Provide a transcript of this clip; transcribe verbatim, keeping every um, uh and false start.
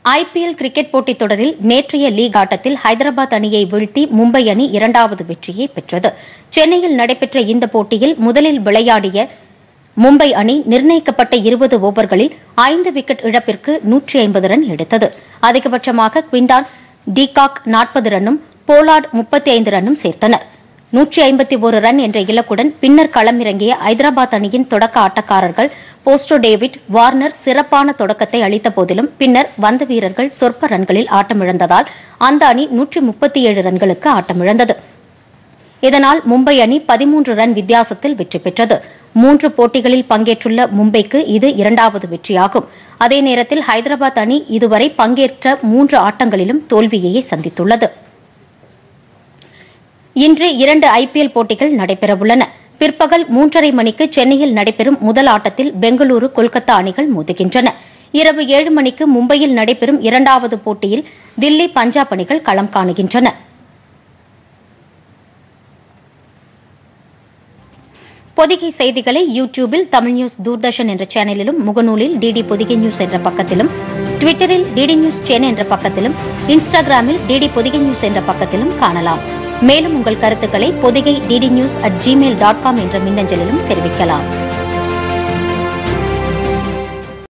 IPL cricket போட்டித் தொடரில் நேற்றைய லீக் ஆட்டத்தில் ஹைதராபாத் அணியை வீழ்த்தி மும்பை அணி இரண்டாவது வெற்றியை பெற்றது. சென்னையில் நடைபெற்ற இந்த போட்டியில் முதலில் விளையாடிய மும்பை அணி நிர்ணயிக்கப்பட்ட இருபது ஓவர்களில் ஐந்து விக்கெட் இழப்பிற்கு நூற்றி ஐம்பது ரன் எடுத்தது. அதிகபட்சமாக குவிண்டான் டிகாக் நாற்பது ரன்னும் போலார்ட் முப்பத்தி ஐந்து ரன்னும் சேர்த்தனர். நூற்றி ஐம்பத்தி ஒரு ரன் என்ற இலக்குடன் பின்னர் களமிறங்கிய ஐதராபாத் அணியின் தொடக்க ஆட்டக்காரர்கள் போஸ்டோ டேவிட் வார்னர் சிறப்பான தொடக்கத்தை அளித்த போதிலும் பின்னர் வந்த வீரர்கள் சொற்ப ரன்களில் ஆட்டமிழந்ததால் அந்த அணி நூற்றி முப்பத்தி ஏழு ரன்களுக்கு ஆட்டமிழந்தது. இதனால் மும்பை அணி பதிமூன்று ரன் வித்தியாசத்தில் வெற்றி பெற்றது. மூன்று போட்டிகளில் பங்கேற்றுள்ள மும்பைக்கு இது இரண்டாவது வெற்றியாகும். அதே நேரத்தில் ஹைதராபாத் அணி இதுவரை பங்கேற்ற மூன்று ஆட்டங்களிலும் தோல்வியையே சந்தித்துள்ளது. இன்று இரண்டு ஐபிஎல் போட்டிகள் நடைபெறவுள்ளன. பிற்பகல் மூன்றரை மணிக்கு சென்னையில் நடைபெறும் முதல் ஆட்டத்தில் பெங்களூரு கொல்கத்தா அணிகள் மோதுகின்றன. இரவு ஏழு மணிக்கு மும்பையில் நடைபெறும் இரண்டாவது போட்டியில் தில்லி பஞ்சாப் அணிகள் களம் காணுகின்றன. பொதிகை செய்திகளை யூ டியூபில் தமிழ் நியூஸ் தூர்தர்ஷன் என்ற சேனலிலும், முகநூலில் டிடி பொதிகை நியூஸ் என்ற பக்கத்திலும், ட்விட்டரில் டிடி நியூஸ் சென்னை என்ற பக்கத்திலும், இன்ஸ்டாகிராமில் டிடி பொதிகை நியூஸ் என்ற பக்கத்திலும் காணலாம். மேலும் உங்கள் கருத்துக்களை Podhigai DD news at Gmail dot com என்ற மின்னஞ்சலிலும் தெரிவிக்கலாம்.